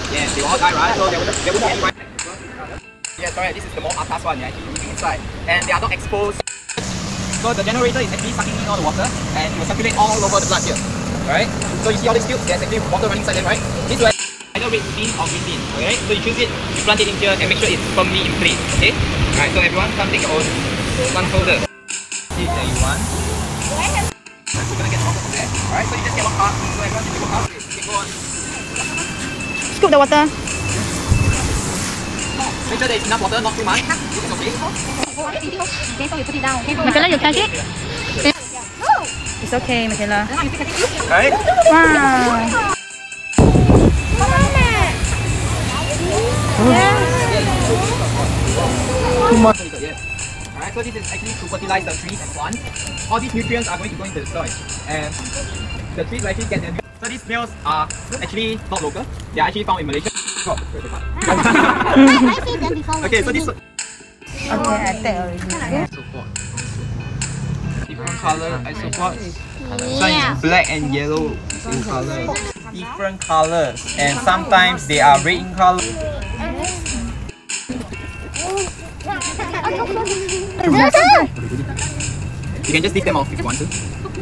Yeah, they will all die, right? So there wouldn't be any right. Yes, correct. This is the more atas one. You're actually breathing inside, and they are not exposed. So the generator is actually sucking in all the water, and it will circulate all over the blood here. Alright? So you see all these tubes, there's actually water running inside them, right? This will either red bean or green bean. Okay? So you choose it, you plant it in here, and make sure it's firmly in place. Okay? Alright, so everyone come take your own plant holder. See that you want. We're gonna get water from there. Alright, so you just get one part. So everyone can take one part. Okay, go on. Scoop the water. Make sure there is enough water, not too much. This is okay. Michaela, you catch it? It's okay, Michaela. Alright? Wow. Too much. Alright, so this is actually to fertilize the trees and plants. All these nutrients are going to go into the soil, and the trees will actually get their nutrients. So these snails are actually not local. They are actually found in Malaysia. Okay, so this. Okay, I take already. Different color isopods. Some is black and yellow in color. Different colors, and sometimes they are red in color. You can just leave them off if you want to.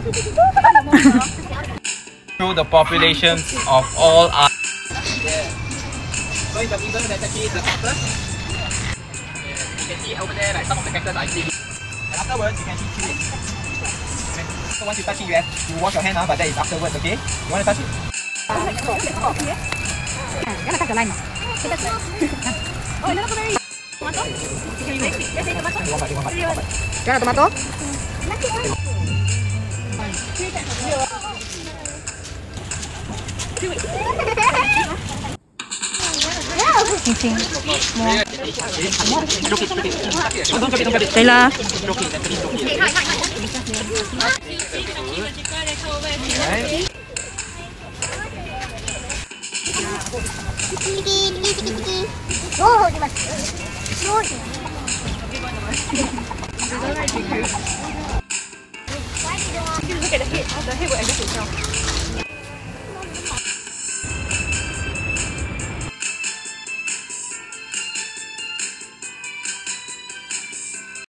Through the populations of all our. So in the middle, there's actually the cactus. You can see over there, like some of the cactus are actually. And afterwards, you can see chew it. Okay. So once you touch it, you have to wash your hand, but that is afterwards, okay? You want to touch it? Jangan touch the line. Oh, another berry. Tomato? You want a tomato? Cincin. Taylor. Oh, dia masuk. Look at the head. The head will adjust itself.